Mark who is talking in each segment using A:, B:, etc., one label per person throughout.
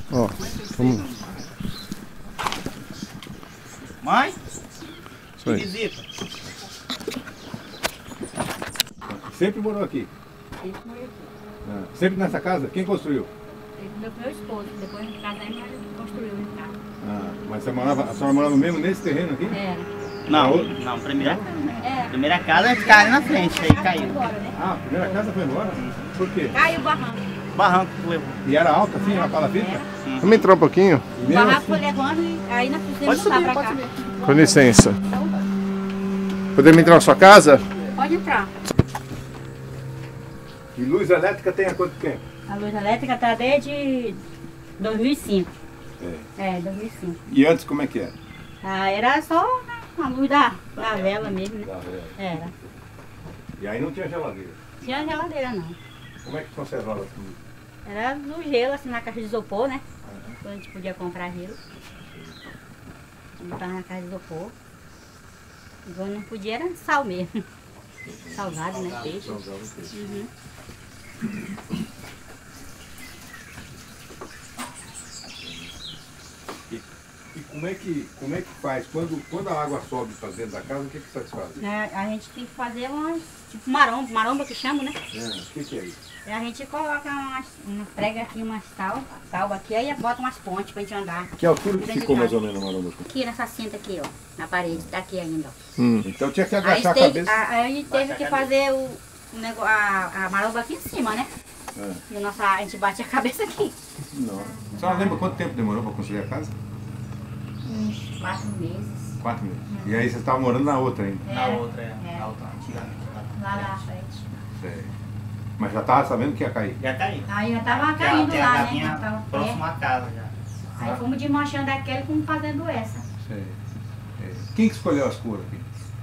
A: Ó, vamos.
B: Mãe?
A: Isso aí.
B: Visita.
C: Sempre morou aqui?
D: Sempre morei aqui.
C: Ah, sempre nessa casa? Quem construiu?
D: Meu esposo, depois de casar, ele construiu em casa.
C: Ah, mas a senhora morava mesmo nesse terreno aqui?
D: Era.
B: Não, primeira casa ficava ali na frente, aí caiu.
D: Agora, né?
C: Ah, a primeira casa foi embora? Por quê?
D: Caiu o barranco.
B: Barranco que levou.
C: E era alta assim, a palafitta?
A: Vamos entrar um pouquinho?
C: E
D: O
C: mesmo
D: barranco
C: assim,
D: foi levando e aí nós
B: Pode
D: fizemos
B: subir,
D: pra
B: pode
D: cá.
B: subir.
A: Com licença.
D: Então,
A: Podemos entrar na sua casa?
D: pode entrar.
C: E luz elétrica tem há quanto tempo?
D: A luz elétrica está desde 2005.
C: É.
D: 2005.
C: E antes como é que era?
D: Ah, era só a luz da vela mesmo, né?
C: Da vela.
D: Era.
C: E aí não tinha geladeira.
D: Não tinha geladeira não.
C: Como é que conservava tudo?
D: Era no gelo, assim, na caixa de isopor, né? Quando a gente podia comprar gelo. Botava na caixa de isopor. E quando não podia era sal mesmo. Salgado, né? Peixe. Uhum.
C: E como é que faz? Quando a água sobe para dentro da casa, o que vocês fazem?
D: A gente tem que fazer umas, tipo maromba que chama, né?
C: O que é isso?
D: A gente coloca prega aqui umas salva aqui, aí bota umas pontes pra gente andar.
C: Que altura que
D: Dentro de
C: ficou mais
D: casa.
C: ou menos a maromba?
D: Aqui nessa cinta aqui, ó, na parede, tá aqui ainda, ó.
C: Então tinha que
D: Aí,
C: agachar a
D: teve,
C: cabeça.
D: aí a gente teve que fazer o negócio, a maromba aqui em cima, né? E a gente bate a cabeça aqui.
C: Não. A senhora lembra quanto tempo demorou para construir a casa?
D: Uns 4 meses.
C: 4 meses. E aí você estava morando na outra ainda?
B: Na outra, na outra, antigamente.
D: Lá na frente.
C: Sei. Mas já estava sabendo que ia cair?
B: Já caiu.
D: Aí já tava caindo
B: Tem
D: lá,
B: a
D: né?
B: casinha
D: Já tava
B: próximo à casa já.
D: Aí fomos desmanchando aquela e fomos fazendo essa.
C: Sei. Quem que escolheu as cores aqui?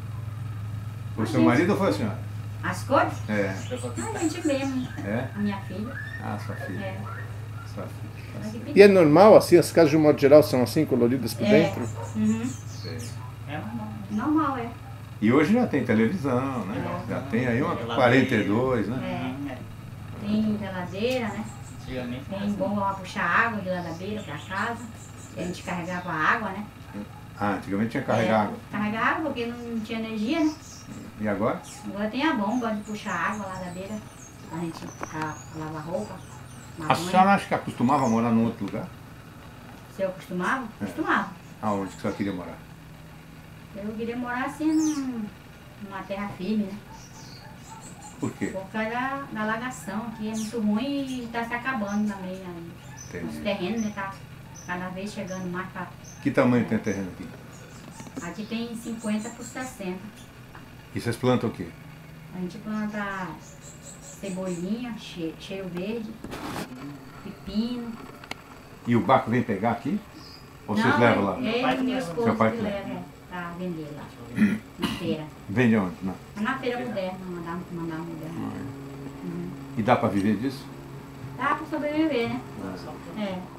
C: Foi o seu marido ou foi a senhora?
D: As cores?
C: É.
D: A gente mesmo.
C: É?
D: A minha filha.
C: Ah, sua filha.
D: É.
C: Sua filha.
D: Ela que
A: E
D: pediu.
A: é normal assim? As casas de um modo geral são assim, coloridas por dentro?
D: Uhum.
C: Sei.
B: É normal.
D: Normal, é.
C: E hoje já tem televisão, né? Já tem aí uma 42, né?
D: Tem geladeira, né?
B: Antigamente
D: Tem bomba pra puxar água de lá da beira pra casa. A gente carregava água, né?
C: Ah, antigamente tinha que carregar água.
D: Carregar água porque não tinha energia, né?
C: E agora?
D: Agora tem a bomba de puxar água lá da beira. A gente lavar roupa.
C: A senhora acha que acostumava morar num outro lugar?
D: Se eu costumava? Costumava.
C: Aonde que a senhora queria morar?
D: Eu queria morar assim numa terra firme, né?
C: Por quê?
D: Por causa da alagação, que é muito ruim e está se acabando também.
C: Entendi.
D: Os terrenos, né? Tá cada vez chegando mais para.
C: Que tamanho tem terreno aqui?
D: Aqui tem 50 por 60.
C: E vocês plantam o quê?
D: A gente planta cebolinha, cheiro verde, pepino.
C: E o barco vem pegar aqui? Ou vocês
D: Não,
C: levam lá?
D: Ele e meu esposo
C: Seu pai
D: que
C: que leva.
D: leva para vender lá, na feira.
C: Vende onde? Não.
D: Na feira moderna, mandar moderna.
C: E dá para viver disso?
D: Dá para sobreviver, né? É.